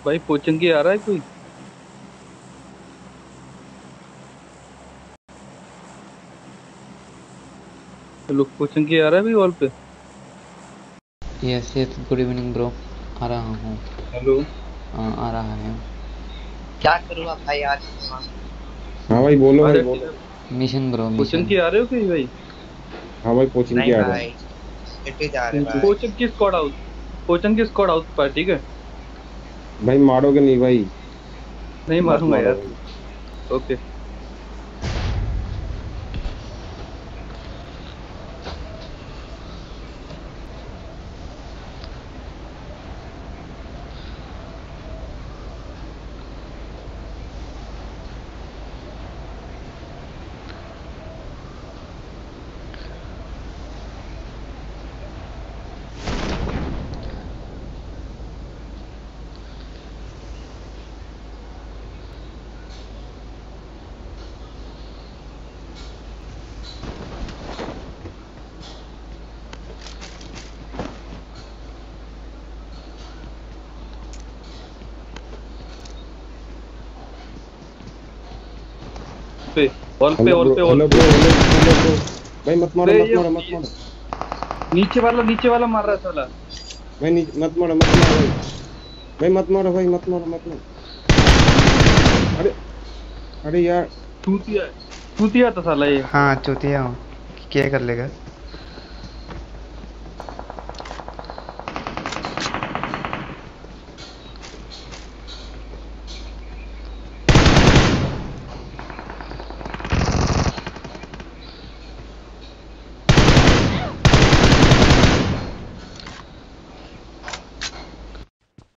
भाई पोचंकी आ रहा है कोई? हेलो, पोचंकी आ रहा है भाई वॉल पे? Yes yes, good evening bro. आ रहा हूँ। हेलो। हाँ, आ रहा है। क्या करूँ अब भाई आज नहीं वहाँ। हाँ भाई बोलो, आ भाई जा ठीक बोलो। है। Mission bro, mission. पोचंकी आ रहे हो कहीं भाई? हाँ भाई, कोचिंग की नहीं आ रहा भाई, लेटे जा रहे है। भाई। Pochinki squad out. Pochinki squad out पर, ठीक है। भाई मारोगे नहीं भाई? नहीं मत मारूंगा मारो यार। भाई। ओके। पे वॉल पे, हेलो वॉल ब्रो, पे, वॉल हेलो पे। Bro, hello hello bro. भाई मत मारो, बे मत मारो, मत ये मारो। नीचे वाला मार रहा है साला। भाई मत मारो, मत मारो भाई। भाई मत मारो भाई, मत मारो, मत मारो। अरे, अरे यार। चूतिया है। चूतिया था साला ये। हाँ, चूतिया हूँ। क्या कर लेगा?